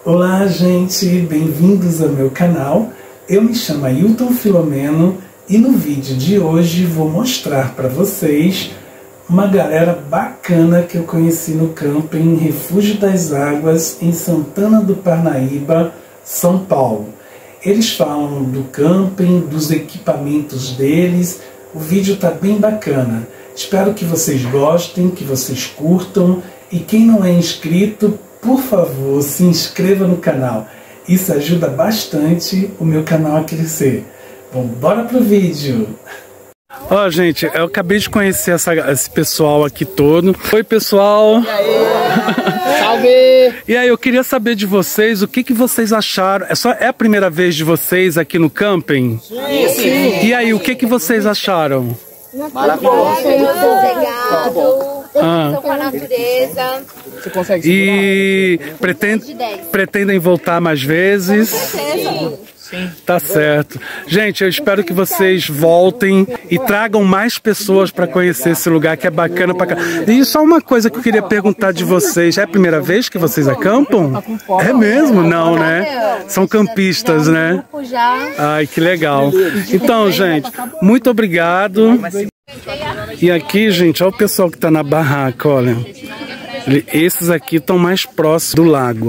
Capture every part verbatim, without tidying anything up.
Olá, gente, bem-vindos ao meu canal. Eu me chamo Ailton Filomeno e no vídeo de hoje vou mostrar para vocês uma galera bacana que eu conheci no camping Refúgio das Águas, em Santana do Parnaíba, São Paulo. Eles falam do camping, dos equipamentos deles. O vídeo tá bem bacana. Espero que vocês gostem, que vocês curtam. E quem não é inscrito, por favor, se inscreva no canal. Isso ajuda bastante o meu canal a crescer. Bom, bora pro vídeo! Ó, oh, gente, eu acabei de conhecer essa, esse pessoal aqui todo. Oi, pessoal! E aí? Salve! E aí, eu queria saber de vocês, o que, que vocês acharam? É, só, é a primeira vez de vocês aqui no camping? Sim, sim. E aí, o que, que vocês acharam? Maravilhoso! Sossegado, Ah. com a natureza. Você consegue E pretend, pretendem voltar mais vezes? Sim. Tá certo. Gente, eu espero que vocês voltem e tragam mais pessoas para conhecer esse lugar que é bacana pra cá. E só uma coisa que eu queria perguntar de vocês. É a primeira vez que vocês acampam? É mesmo? Não, né? São campistas, né? Ai, que legal. Então, gente, muito obrigado. E aqui, gente, olha o pessoal que tá na barraca, olha. Esses aqui estão mais próximos do lago.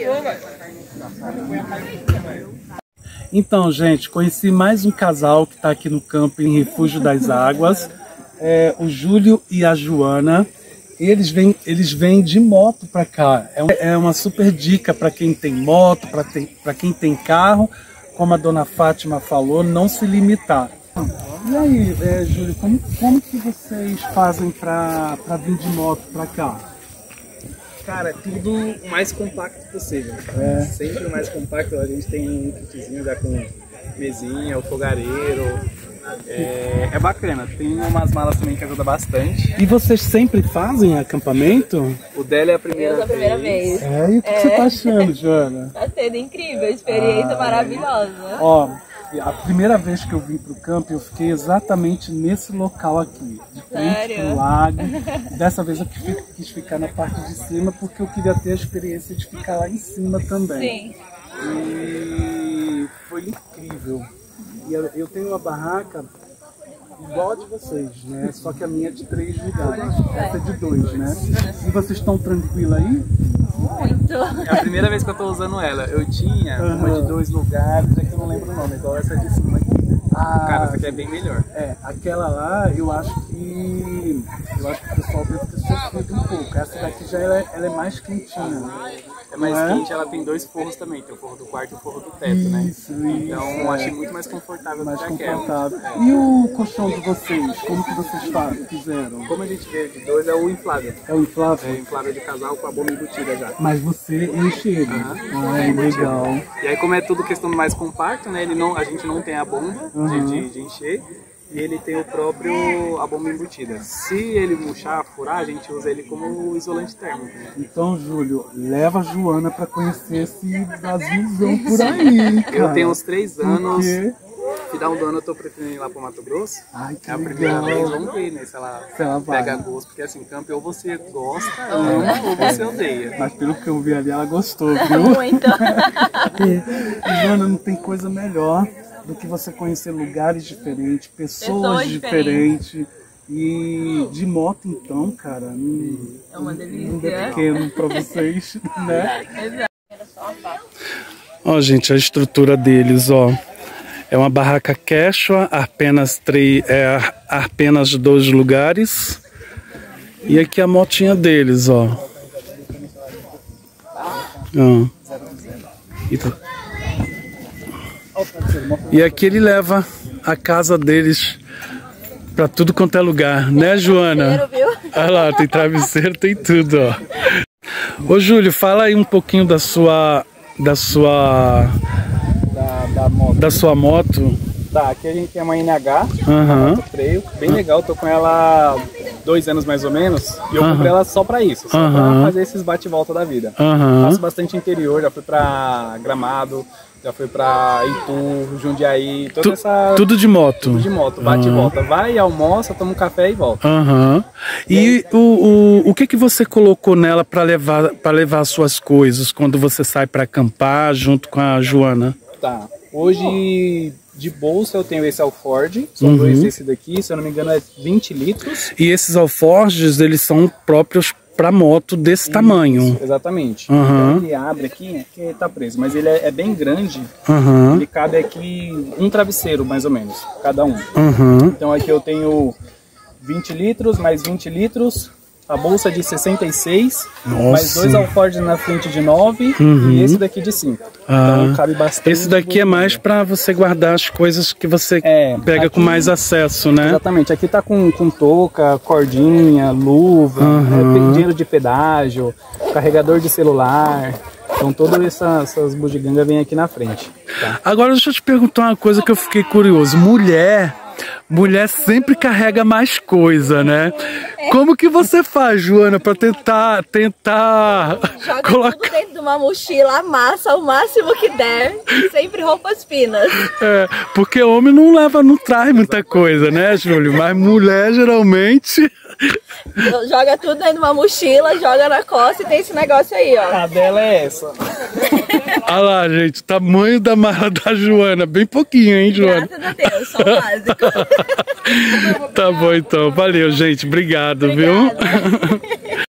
Então, gente, conheci mais um casal que está aqui no camping Refúgio das Águas, é, o Júlio e a Joana. Eles vêm, eles vêm de moto para cá. É, é uma super dica para quem tem moto, para quem tem carro. Como a dona Fátima falou, não se limitar. E aí, é, Júlio, como, como que vocês fazem para vir de moto para cá? Cara, é tudo o mais compacto possível. É. Sempre o mais compacto. A gente tem um kitzinho já com mesinha, o fogareiro. É, é bacana. Tem umas malas também que ajudam bastante. E vocês sempre fazem acampamento? O dela é a primeira, Eu, a primeira vez. vez. É, e o que É. você tá achando, Joana? Tá sendo incrível, experiência Ah. maravilhosa. Ó, a primeira vez que eu vim pro camping, eu fiquei exatamente nesse local aqui, de frente Sério? pro lago. Dessa vez eu quis, quis ficar na parte de cima, porque eu queria ter a experiência de ficar lá em cima também. Sim. E foi incrível. E eu, eu tenho uma barraca igual a de vocês, né? Só que a minha é de três lugares, essa é de dois, né? E vocês estão tranquilos aí? Muito. É a primeira vez que eu tô usando ela. Eu tinha Uhum. uma de dois lugares, é que eu não lembro o nome, igual essa de cima aqui. Ah, Cara, essa aqui é bem melhor. É, aquela lá eu acho que eu acho que o pessoal deve ter sofrido um pouco. Essa daqui já ela é, ela é mais quentinha. É mais Não é? quente, ela tem dois forros também. Tem o forro do quarto e o forro do teto, né? Isso, isso, Então eu é. achei muito mais confortável Mais do que aquela. confortável. E o colchão de vocês? Como que vocês fa- fizeram? Como a gente vê de dois, é o inflável. É o inflável? É inflável de casal com a bomba embutida já. Mas você enche ele. Aham. Ai, legal. E aí, como é tudo questão mais compacto, né? Ele não, a gente não tem a bomba de, Uhum. de, de encher. E ele tem o próprio, a bomba embutida. Se ele murchar, furar, a gente usa ele como isolante térmico. Né? Então, Júlio, leva a Joana pra conhecer esse Brasilzão por aí, cara. Eu tenho uns três anos. Porque... Final do ano eu tô pretendendo ir lá pro Mato Grosso. Ai, que É a primeira legal. vez, vamos ver, né? Se ela, Se ela vai. pega gosto. Porque assim, campo ou você gosta, ama, ou você odeia. Mas pelo que eu vi ali, ela gostou, viu? Muito. E, Joana, não tem coisa melhor do que você conhecer lugares diferentes, pessoas, Pessoas diferentes. E de moto, então, cara, não, É uma não é delícia. pequeno pra vocês, né? Exato. Ó, gente, a estrutura deles, ó. É uma barraca quechua, apenas, três, é, apenas dois lugares. E aqui a motinha deles, ó. Ó. E, tá- e aqui ele leva a casa deles pra tudo quanto é lugar, né, Joana? Viu? Olha lá, tem travesseiro, tem tudo, ó. Ô, Júlio, fala aí um pouquinho da sua... Da sua... Da, da moto. Da sua moto. Tá, aqui a gente tem uma N H, Aham. moto trail, bem legal, tô com ela dois anos mais ou menos, e eu Aham. comprei ela só pra isso, só Aham. pra fazer esses bate-volta da vida. Aham. Faço bastante interior, já fui pra Gramado, já fui pra Itu, Jundiaí, toda Tu- essa... Tudo de moto. Tudo de moto, bate e volta. Vai, almoça, toma um café e volta. Aham. E o, o, o que que você colocou nela para levar para levar as suas coisas quando você sai para acampar junto com a Joana? Tá, hoje de bolsa eu tenho esse Alford, são Uhum. dois desse daqui, se eu não me engano é vinte litros. E esses alforjes, eles são próprios para moto desse tamanho. Isso, exatamente. Aham. Então ele abre aqui, aqui tá preso, mas ele é, é bem grande, Aham. ele cabe aqui um travesseiro mais ou menos, cada um. Aham. Então aqui eu tenho vinte litros, mais vinte litros, a bolsa de sessenta e seis, Nossa. mais dois alforjes na frente de nove Uhum. e esse daqui de cinco. Ah. Então cabe bastante. Esse daqui é mais para você guardar as coisas que você É, pega aqui- com mais acesso, né? Exatamente, aqui tá com, com touca, cordinha, luva, Uhum. é, dinheiro de pedágio, carregador de celular. Então todas essas, essas bugigangas vêm aqui na frente. Tá? Agora deixa eu te perguntar uma coisa que eu fiquei curioso. Mulher, mulher sempre carrega mais coisa, né? Como que você faz, Joana, para tentar tentar Joga colocar tudo dentro de uma mochila, amassa o máximo que der, sempre roupas finas. é, porque homem não leva, não traz muita coisa, né, Júlio? Mas mulher geralmente Joga tudo dentro de uma mochila, joga na costa e tem esse negócio aí, ó. A dela é essa. olha lá, gente, o tamanho da mala da Joana, bem pouquinho, hein, Joana? Graças a Deus, só o básico. Tá bom então, valeu, gente, obrigado, Obrigada. viu?